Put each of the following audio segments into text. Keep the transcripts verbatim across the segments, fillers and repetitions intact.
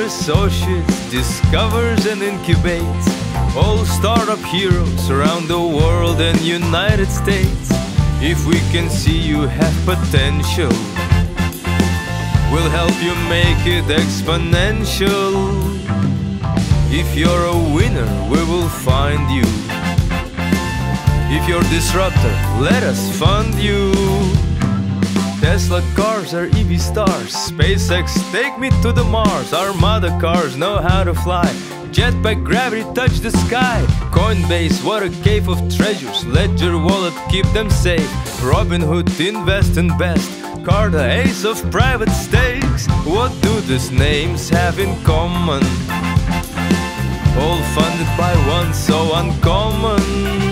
Associates discovers and incubates all startup heroes around the world and United States. If we can see you have potential, we'll help you make it exponential. If you're a winner, we will find you. If you're disruptor, let us fund you. Tesla cars are E V stars. SpaceX, take me to the Mars. Armada cars know how to fly. Jetpack, gravity, touch the sky. Coinbase, what a cave of treasures. Ledger wallet, keep them safe. Robinhood, invest and best. Carta, ace of private stakes. What do these names have in common? All funded by one so uncommon.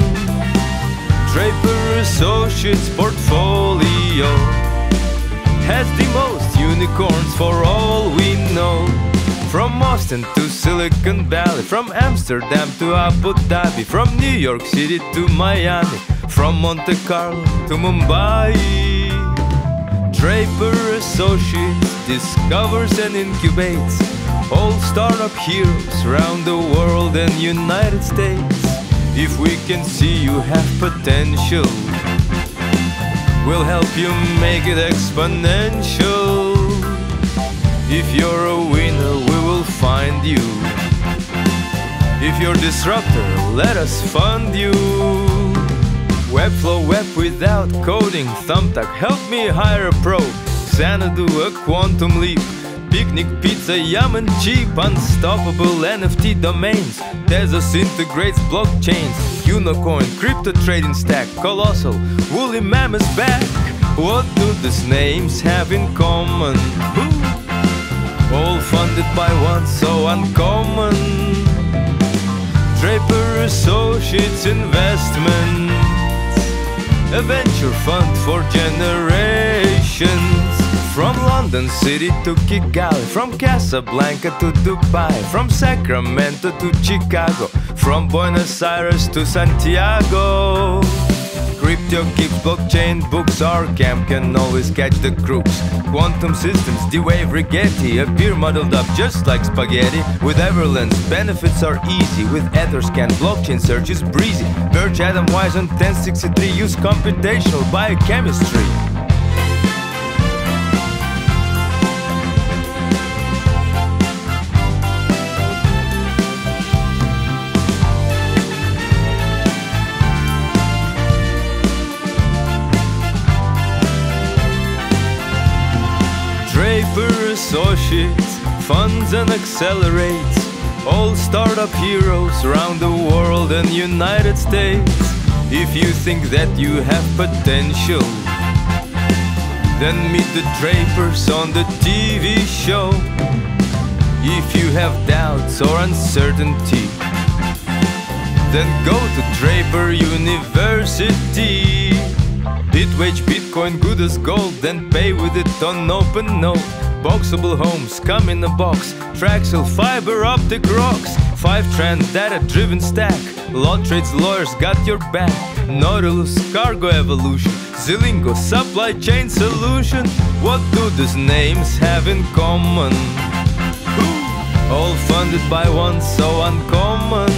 Draper Associates portfolio has the most unicorns for all we know. From Austin to Silicon Valley, from Amsterdam to Abu Dhabi, from New York City to Miami, from Monte Carlo to Mumbai. Draper Associates discovers and incubates all startup heroes around the world and United States. If we can see you have potential, we'll help you make it exponential. If you're a winner, we will find you. If you're disruptor, let us fund you. Webflow web without coding. Thumbtack, help me hire a pro. Xanadu, a quantum leap. Picnic pizza, yum and cheap. Unstoppable N F T domains. Tezos integrates blockchains. Unicoin, crypto trading stack. Colossal, woolly mammoth back. What do these names have in common? Ooh. All funded by one so uncommon. Draper Associates Investments, a venture fund for generations. From London City to Kigali, from Casablanca to Dubai, from Sacramento to Chicago, from Buenos Aires to Santiago. Crypto keeps blockchain books, our camp can always catch the crooks. Quantum systems, D-Wave Rigetti, appear muddled up just like spaghetti. With Everlens, benefits are easy. With Etherscan, blockchain search is breezy. Birch Atom Wise on ten sixty-three use computational biochemistry. Draper Associates funds and accelerates all startup heroes around the world and United States. If you think that you have potential, then meet the Drapers on the T V show. If you have doubts or uncertainty, then go to Draper University. Bitwage, Bitcoin, good as gold, then pay with it on open note. Boxable homes come in a box. Traxel, fiber optic rocks. Five trend data driven stack. Lot trades lawyers got your back. Nautilus, cargo evolution. Zilingo, supply chain solution. What do these names have in common? Ooh. All funded by one so uncommon.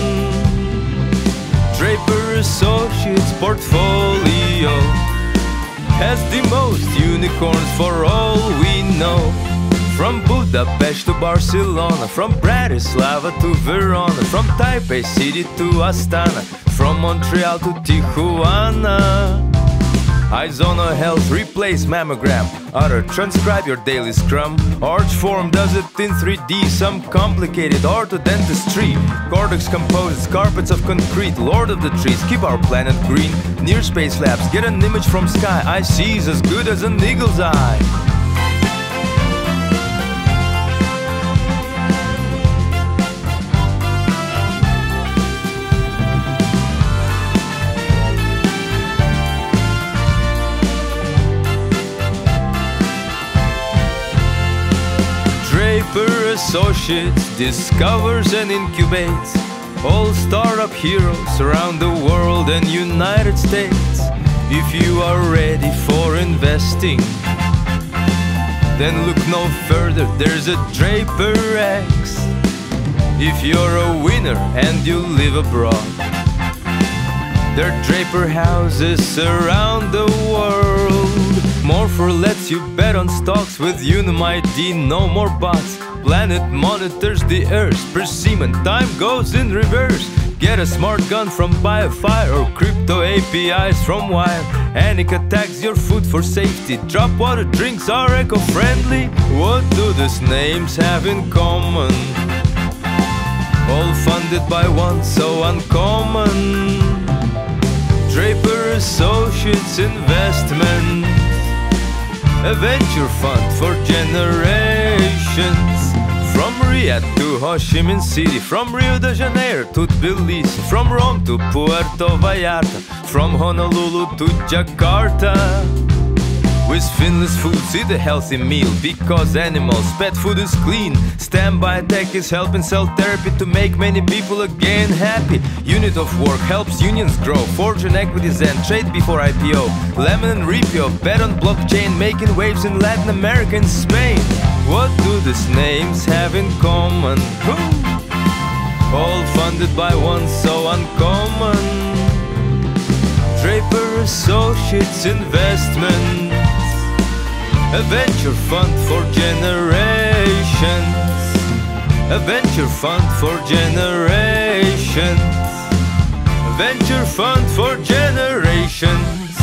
Draper Associates portfolio has the most unicorns for all we know. From Budapest to Barcelona, from Bratislava to Verona, from Taipei City to Astana, from Montreal to Tijuana. Eyes on a health, replace mammogram. Utter, transcribe your daily scrum. Arch form does it in three D. Some complicated orthodontistry. Cortex composes carpets of concrete. Lord of the trees, keep our planet green. Near space labs, get an image from sky. I see is as good as an eagle's eye. Draper Associates discovers and incubates all startup heroes around the world and United States. If you are ready for investing, then look no further, there's a Draper X. If you're a winner and you live abroad, there are Draper houses around the world. More for lets you bet on stocks with Unum I D, no more bots. Planet monitors the Earth, per seaman, time goes in reverse. Get a smart gun from Biofire or crypto A P Is from Wire. Anika tags your food for safety. Drop water drinks are eco-friendly. What do these names have in common? All funded by one so uncommon. Draper Associates Investments, a venture fund for generations. From Riyadh to Ho Chi Minh City, from Rio de Janeiro to Tbilisi, from Rome to Puerto Vallarta, from Honolulu to Jakarta. With finless foods, eat a healthy meal, because animals, pet food is clean. Standby tech is helping cell therapy to make many people again happy. Unit of work helps unions grow, fortune equities and trade before I P O. Lemon and Ripio, bet on blockchain, making waves in Latin America and Spain. What do these names have in common? All funded by one so uncommon. Draper Associates Investments, a venture fund for generations. A venture fund for generations. A venture fund for generations.